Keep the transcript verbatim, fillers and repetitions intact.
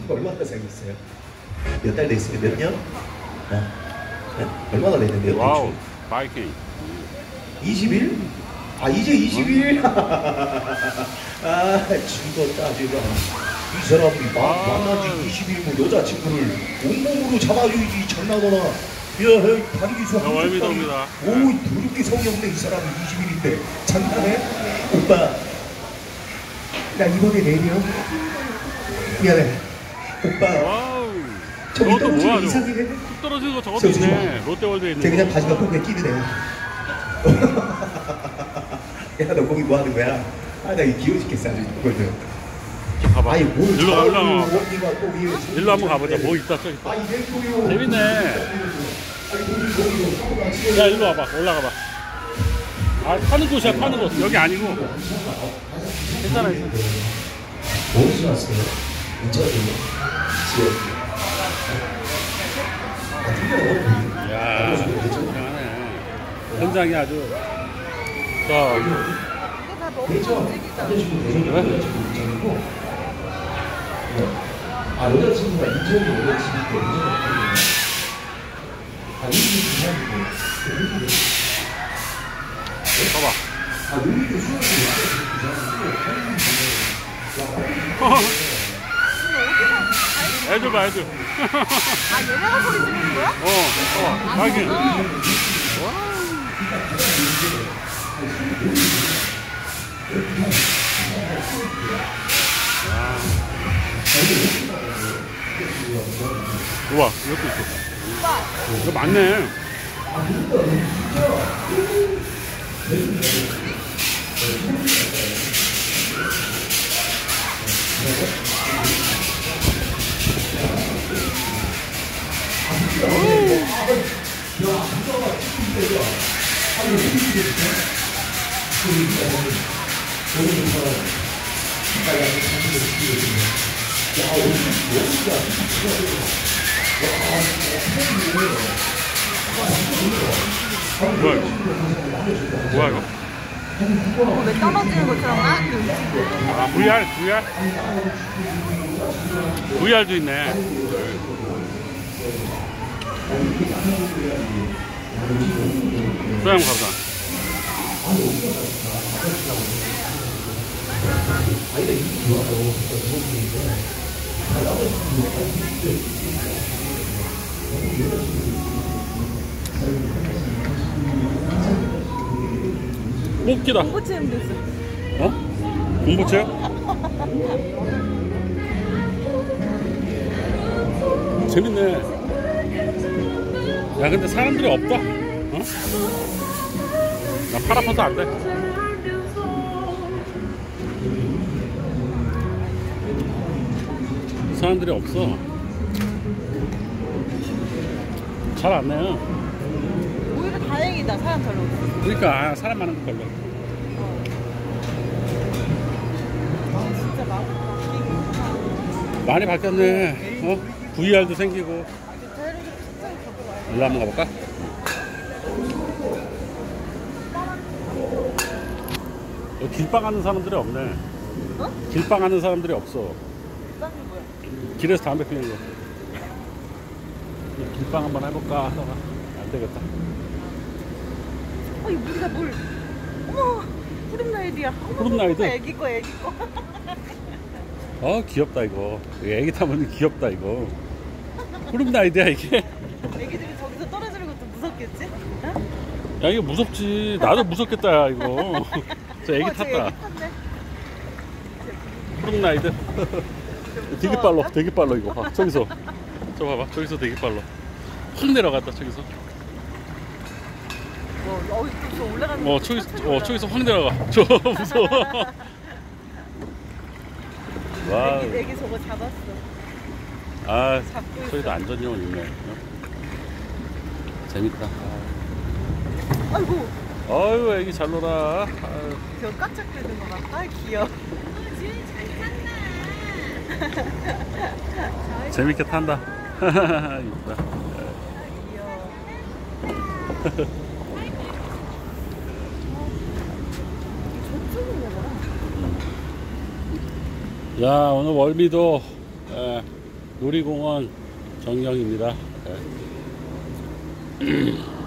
얼마나 생겼어요? 몇 달 됐어요? 몇 년? 어? 네? 얼마나 됐는데요? 와우, 바이킹. 이십 일? 아 이제 이십 일? 아 죽었다 지금. 이 사람이 마, 만난 지 이십 일이면 여자친구를 온몸으로 잡아주지 장난하나. 야 다리 기수 한 월미도 옵니다. 오 더럽게 성의 없네 이 사람이 이십 일인데 장난해? 오빠 나 이번에 내려. 미안해 오빠. 와우. 저기 저것도 떨어지는 뭐야, 이상해. 뚝 떨어지는 거 저것도 있네. 롯데월드에 있는 쟤 그냥 거. 바지가 뽕에 끼드네. 야 너 거기 뭐 하는 거야? 아 나 이거 귀여워 죽겠어 아주 이걸. 봐봐. 아니 뭘 일로 가, 일로 가. 원기가 또 위에 일로 한번 가보자. 뭐 있다, 저기 있다. 아 이게 또요. 재밌네. 야, 일로 와봐. 올라가봐. 아, 파는 곳이야, 파는 곳. 여기 아니고. 괜찮아, 괜찮아. 어디서 왔어요? 인천이요. 지역. 아 특별한 야, 굉장하네. 현장이 아주. 자, 그렇죠. 남자친구 대전이고 인천이고. 아 여자친구가 인천이 여자친구 때문에. 아 이게 중요한데. 봐봐. 아 여기도 수업이 애들 봐, 애들. 아, 얘네가 소리 지르는 거야? 어, 어, 확인. 우와, 이것도 있어. 이거 많네. 뭐야 이거? 뭐야 이거? 어, 왜 떨어지는 것처럼 막 이렇게 움직이고. 아, 브이알? 브이알? 브이알도 있네. 소양 가보자. 뽑기다. 공부 체험 됐어. 어? 공부체요? 재밌네. 야, 근데 사람들이 없다. 어? 나 팔 아파서 안 돼. 사람들이 없어. 잘 안 내요. 오히려 다행이다. 사람 별로 없어. 그러니까 아, 사람 많은 거 별로. 아, 진짜 마음 바뀌고. 많이 바뀌었네. 어? 브이알도 생기고. 일로 한번 가볼까? 여기 길빵 하는 사람들이 없네. 어? 길빵 하는 사람들이 없어. 딴게 뭐야? 길에서 담배 피는 거. 길빵 한번 해볼까 하다가 안 되겠다. 어, 이 물이다 물. 어머, 푸른나이드야. 푸른나이드? 애기 거, 애기 거. 어, 귀엽다 이거. 애기 타면 귀엽다 이거. 푸른나이드야 이게. 애기들이 저기서 떨어지는 것도 무섭겠지? 어? 야, 이거 무섭지. 나도 무섭겠다 야 이거. 저 애기 어, 저 탔다. 애기 탔네. 푸른나이드. 되게 빨라, 되게 빨라 이거 봐. 저기서, 저 봐봐, 저기서 되게 빨라. 확 내려갔다 저기서. 어, 어, 저 올라가는 어, 거 저기, 천천히 어, 올라가. 저기서 확 내려가. 저 무서워. 와, 애기, 애기 저거 잡았어. 아, 잡고 있어. 저기도 안전요원 있네. 어? 재밌다. 아이고, 아유, 애기 잘 놀아. 아유. 저 깜짝거리는 거 봐. 아, 귀여워. 재밌게 탄다. 이쁘다. 귀여워. 저쪽은 뭐야? 야, 오늘 월미도 에, 놀이공원 전경입니다. 네.